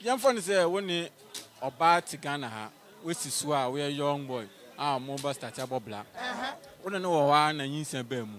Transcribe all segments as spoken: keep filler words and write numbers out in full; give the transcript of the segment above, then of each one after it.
Young friend say when you about Ghana ha, we see swa we a young boy. Ah, mobile start up black. When know one and you send bemu.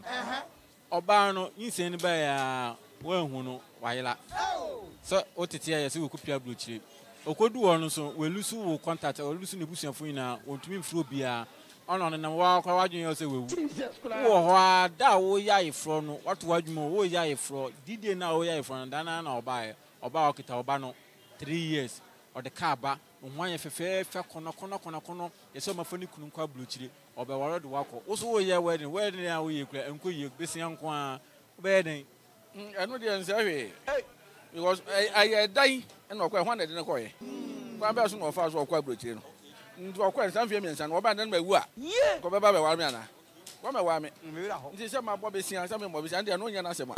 Oba no you send by a well who know why so what it here you could blue chip. Okodu ono so we lose wo contact or lose nebusian fo na ontumi mfro bia ono no na wa kwa wadwen yo se we wo ho a da wo ya ifro no what wadwumo wo ya ifro dide na wo ya ifro na na na oba oba okita oba no three years or the car ba ohwan ye fefe fe kono kono kono kono ye so mafani kunu kwa blue chire oba waro de wako wo so wo ye wedding wedding ya wo ye kura enko ye besia nko a oba den eno de nse hwe because I I die and okwa hwan de ne koye kwa ba so no fa so okwa brochire no nti okwa nsan fie miensa no oba den ma wu a ko be ba be war me ana wa me wa me nti se ma bo be sia se me mo be sia de no nya na se ma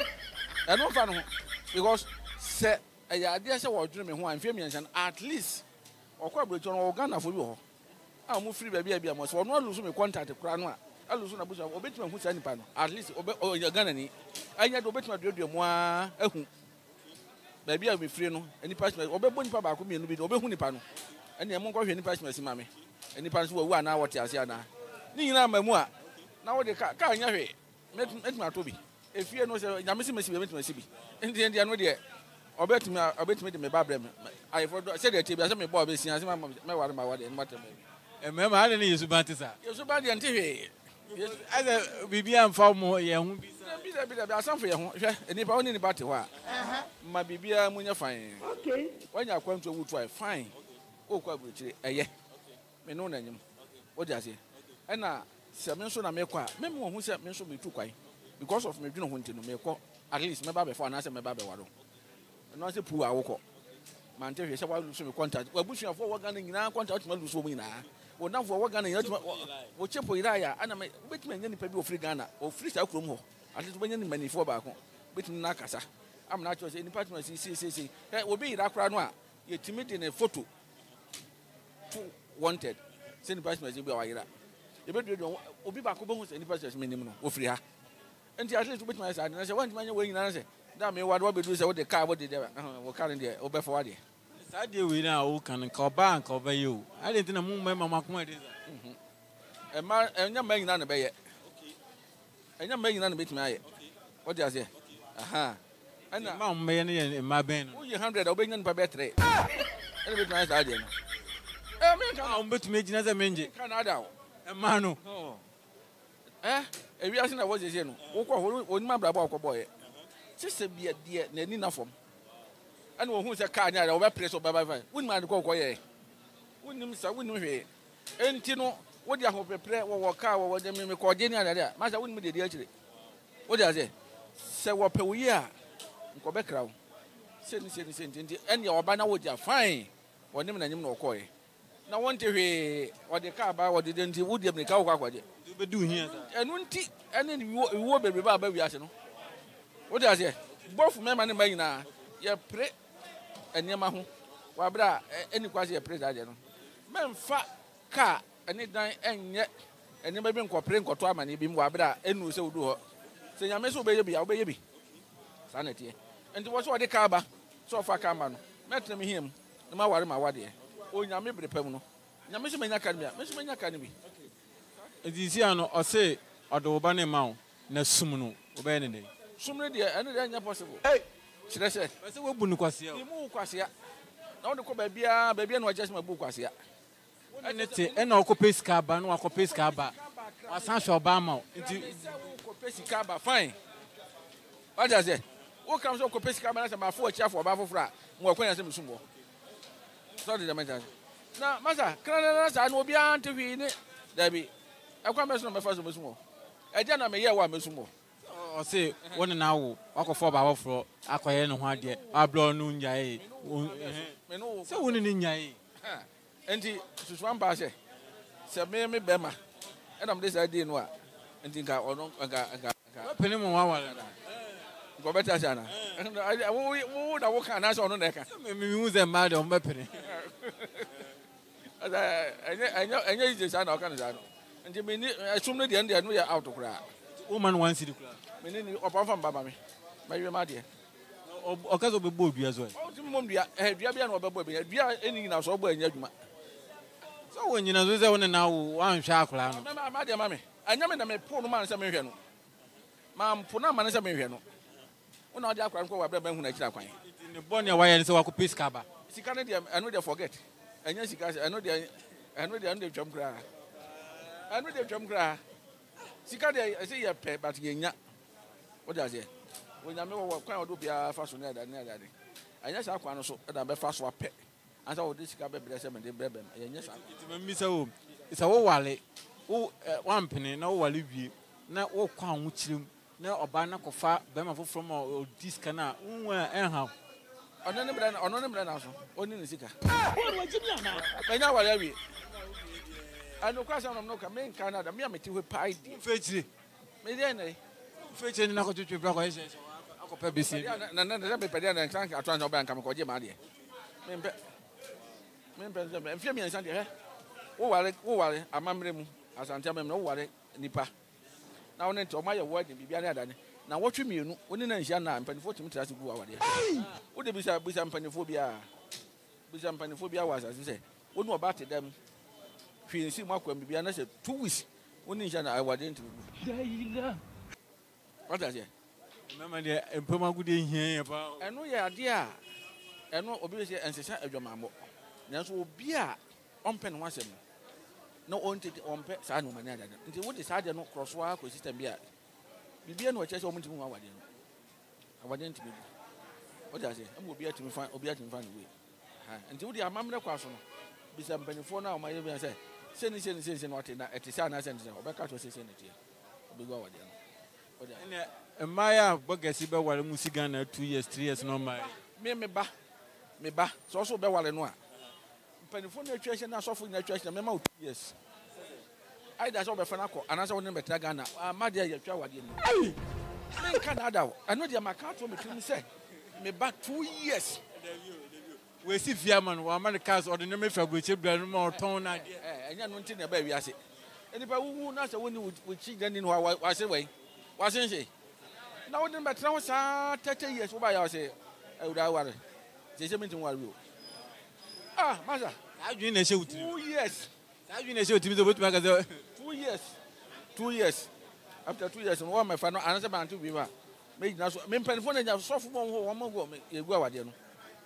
e no fa no because se ya ade se wo dwene me ho an fie miensa at least okwa brochire no Ghana fo bi ho a mo free ba bia bia mo so no alusu me contact kura no a alusu na busu obetima hu sa nipa no at least obe Ghana ni anya do obetima duoduo mo a ahu baby a be free no any passport obebo nipa ba ko mienu bi obehu nipa no ene em nko hwe nipa passport si mame any passport wu ana wote ase ana ni nyina mamu a na wo de ka ka anya hwe metum ato bi efie no se nyame si mesi bi metum asi bi ndi ndi anu de obetumi obetumi de me ba brem ai for se de tebia se me bo be sia se me ware ma wade en matem e me ma ade ni Yesu bantisa Yesu ba de nti hwe ada bibia amfa mo ye hu bi Bida bida bida asanfo ye ho hwe enipa oni ni bate ho a ma bibia munya fine okay wanya kwantu wutu ai fine o kwa buchire eye me no na nyim o di ase e na se me so na me kwa me me ho se me so me tu kwai because of me dwene ho ntino me kwa at least me ba be for na se me ba be waro no se pu awoko man te hwe se wa lu so me contact wa busuafo wo ga na nyina contact ma lu so mu nyina wo na fo wo ga na nyina wo chepo iraya ana me betima nya nipa bi o free Ghana o free sa krom ho at least when you many for back between Nakasa. I'm not sure any partner see see see will be Rakra you timid in a photo two wanted send person as you be away. You better will be back over any person minimum of free her. And at least with my side, and I said, one man waiting answer. That may what we do is what the car what did they were carrying there over for what I deal with now can call bank over you. I didn't know Mamma. A man and young man none obey it. And you're making none of it, my what does it? Aha. And now, may in my band. Oh, you hundred obeying by better. And with my idea. I'm but making as a mangy. Canada. A manu. Eh? If you ask me, I was in. Oh, my brother boy. Just a be a dear, Nina from. And who's a car near our place of Baba. Wouldn't mind go quiet. Wouldn't I wouldn't hear. And Tino. What do you hope a prayer or car or them in the coordinator there? Master wouldn't be the actually. What does it? Say what per year? Quebec crowd. Send, send, send, and your banner would you fine. Or name and no coy. Now, one to hear what the car by what didn't you would have the cow what you do here. And one tea, and then you will be revived by Yasino. What does it? Both men and men now. You pray and Yamahu. Wabra, any quasi a president. Man, fat car. And it dine and yet, and never been cooperating for twelve and been wabra, and we so do her. Say, I may so baby, I'll baby. Sanity. And it was what the carba, so far come on. Met me him, no matter my wadi. Oh, you may be the permanent. Now, Miss Mania Academy, Miss Mania Academy. It is here, or say, or the Obane Mount, Nesumuno, Obane. Sooner, dear, and then possible. Hey, should I say? I said, what Bunuquasia? Quasia. Now the baby, baby, and just my book was here. And no copes caba, no copes caba. I sound Obama into copes caba, fine. What does it? What comes of copes caba as my four chaff or baffle frat? More acquaintance in Sumo. Sorry, the matter. Now, Master, Canada, I will be on to be in it. Debbie, I come as my first Musmo. I don't know me here one Musmo. Or say, one an hour, walk for our floor, Aquayan, one day, I blow noon yay. So, one in yay. And he swam by say, Sir Mammy Bema, and I'm this idea in what? And think I don't got penny more. Go better, Sana. I would have walked an answer on the neck. Maybe use a mad on my penny. I know, I know this, I know, and you mean, I assume the end, we are out of crowd. Woman wants to cry. Meaning, apart from Baba, my dear. okazo be bo dua so o ti mom dua eh dua bia na obebo bia dua eni na so bo anya adwuma so wonyina so se won na wo anhwe akora no ma ma de ma me anya me na me po no man se me hwe no ma mpo na man se me hwe no una odi akora nko wa bra ba hu na kira kwan ni bone wa ye se wa ko piska ba sika ne de anu de forget anya sika anu de anu de anu de twam kra anu de twam kra sika de se ye pe but ye nya o da se wonya me wo kwan odo bia fa so na da na da de anya sa kwan no so da be fa so ape ansa wo de sika be bre se me de bre be ye nya sa ti me mi se wo isa wo wale wo wampene na wo wale wie na wo kwan ho kirem na oba na kofa be ma foforo ma o diska na nwa enha ono ne bre na ono ne bre na so oni ne sika wo wa jimi ana anya wale wie anu kwa sa no ka me nka na da me ameti we pai di fechire me de na fechire na ko twetwe bra ko ese akopɛ besi na na na be pede na nkan atwa na oba nka me ko je ma de me mpe me mpe me mfie mi nsan de he wo wale wo wale amamre mu asante amamre wo wale nipa na won nti o ma ye word bibia na adane na wotwe mienu woni na nhia na mpanifo timi trase gu awade wo de bisa bisa mpanifo bia bisa mpanifo bia wa asase se woni oba te dam hwinsi mu akwa bibia na se two weeks woni nhia na awade nti gu what does it mama de empema gude hia pa eno ye ade a eno obi se ensesa adwamambo nanso obi a ompe no asem na onte ompe saa no manya dada nti wo de saa de no crossover ko system bia bibia no chese omunti mu awade no awade nti bi o da se am obi atimi fa obi atimi fa no we ha nti wo de amamre kwa so no bisa mpanifo na o maye bia se se ni se ni se no ate na ete sa na se ni se obeka to se se ni tie obi go awade no o da ene maya bogasi be wale musiga na two years three years no mai me me ba me ba so so be wale no a mpanifo na atwa hye na sofo na atwa hye me ma two years ai da so be fa na ko anasa woni be tra Ghana ma de ya twa wade ni me Canada o ano de maka to me trim se me ba two years we si fia man wa man cars or the name fa go che bra no ma ton na de eh enya no nti na ba wi ase enipa wu na se woni wo chi gani no wa se we wa se nse na woni be tra ho sa thirty years wo ba ya se e wura ware je je mintin ware o ah masa adwin na she wutiri two years adwin na she wutiri so botu maka se two years two years after two years no my fa no anase ba antu bi ba me gina so me mpanifo na nya so fo mo ho mo go me egu awade no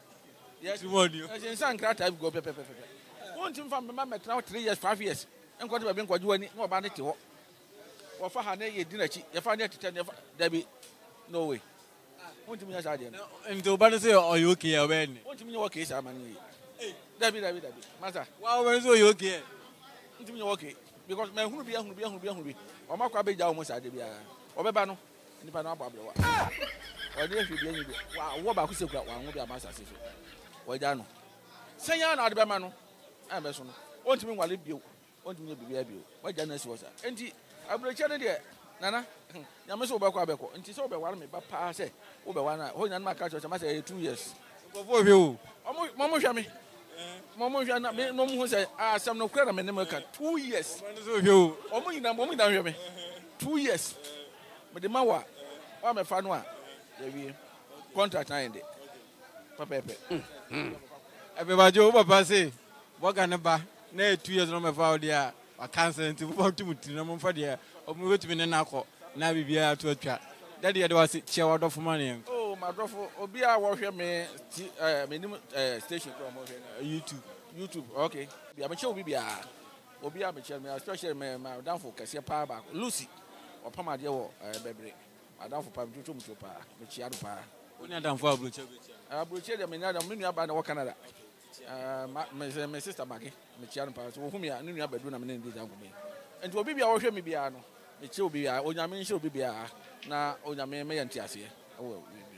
yes morning e se nsan kra type go pepe pepe won tim fa me ma metra three years five years enko de ba bi nkoju ani no ba ne te ho wo fa ha na ye di na chi ye fa ne tete ne fa da bi no way won tim nya sa de no ndo ba no say o you okay ya ben won tim nya wo ke sa ma ni da bi da bi da bi masa wa we so you okay won tim nya wo ke because me hunu bi hunu bi hunu bi hunu bi o ma kwa be ja o mo sa de bia o be ba no nipa na abo abrewa o de hwe bi anyi bi wa wo ba ku se kura wa ho bi amasa se so o ja no senya na ade be ma no a be so no o ntimi nwale bio o ntimi bibia bio wa ja na si wo sa enti abrecha ne de nana nyame so wo ba kwa be ko enti so wo be ware me ba pa se wo be wa na ho nya na maka cho ma se two years go fo hwe o mo mo hwa me mo mo hwa na me no mo ho se asam no kura na me ne maka two years no so hwe o o mo nyina mo mo nyina hwe me two years me de ma wa wa me fa no a ya wie contract na ende papepe ebe ba jo papa say boga ne ba na two years no me fa o dia wa cancel nti bo tum ti na mo fa dia o mo wetumi ne na akọ na bibia to atwa daddy ya de wa se chia wa do fo man oh my dofo obi a wo hwe me eh me nim eh station ko mo hwe YouTube YouTube okay bia me che obi bia obi a me che me especially me ma down for kase pa ba Lucy o pama de wo eh bebre madam for pa me tutu mutu pa me chia do pa oni adam for abrocha be chia abrocha de me na adam me nua ba na wo Canada eh me me sister mage me chia do pa so wo hu me a nua ba du na me ne ndi jango me enti obi bia wo hwe me bia no me che obi bia onyame nche obi bia na onyame me ye ntiase o